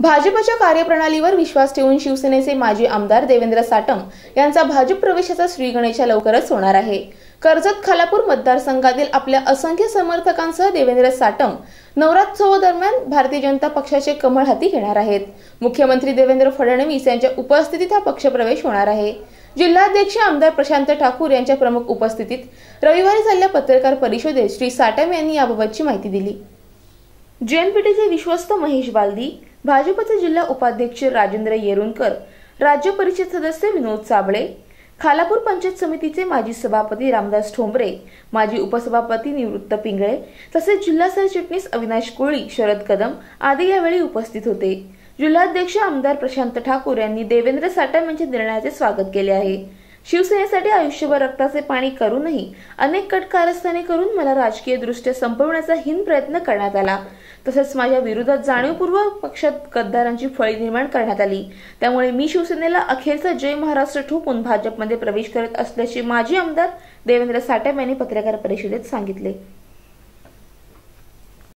भाजपच्या कार्यप्रणालीवर विश्वास ठेवून शिवसेनेचे माजी आमदार देवेंद्र साटम यांचा भाजप प्रवेशाचा श्रीगणेशा लवकरच होणार आहे। कर्जत खालापूर मतदारसंघातील आपल्या असंख्य समर्थकांसह देवेंद्र साटम नवरात्रोत्सवादरम्यान भारतीय जनता पक्षाचे कमळ हाती घेणार आहेत। मुख्यमंत्री देवेंद्र फडणवीस यांच्या उपस्थितीत हा पक्षप्रवेश होणार आहे। जिल्हाध्यक्ष आमदार प्रशांत ठाकूर यांच्या प्रमुख उपस्थितीत रविवारी झालेल्या पत्रकार परिषदेत श्री साटम यांनी याबाबतची माहिती दिली। जेएनपीटीचे विश्वस्त महेश बालदी, भाजपचे जिल्हा उपाध्यक्ष राजेंद्र येरुणकर, राज्य परिषद सदस्य विनोद साबळे, खालापूर पंचायत समितीचे माजी सभापती रामदास ठोंबरे, माजी उपसभापती निवृत्त पिंगळे तसेच जिल्हा सरचिटणीस अविनाश कोळी, शरद कदम आदी यावेळी उपस्थित होते। जिल्हाध्यक्ष आमदार प्रशांत ठाकूर यांनी देवेंद्र साटम यांच्या निर्णयाचे स्वागत केले आहे। शिवसेनेसाठी आयुष्यभर रक्ताचे पाणी करूनही अनेक कट कारस्थाने करून मला राजकीय दृष्ट्या संपवण्याचा हीन प्रयत्न करण्यात आला। तसेच माझ्या विरोधात जाणीवपूर्वक पक्षात गद्दारांची फळी निर्माण करण्यात आली। त्यामुळे मी शिवसेनेला अखेरचा जय महाराष्ट्र ठोकून भाजपमध्ये प्रवेश करत असल्याचे माजी आमदार देवेंद्र साटम यांनी पत्रकार परिषदेत सांगितले।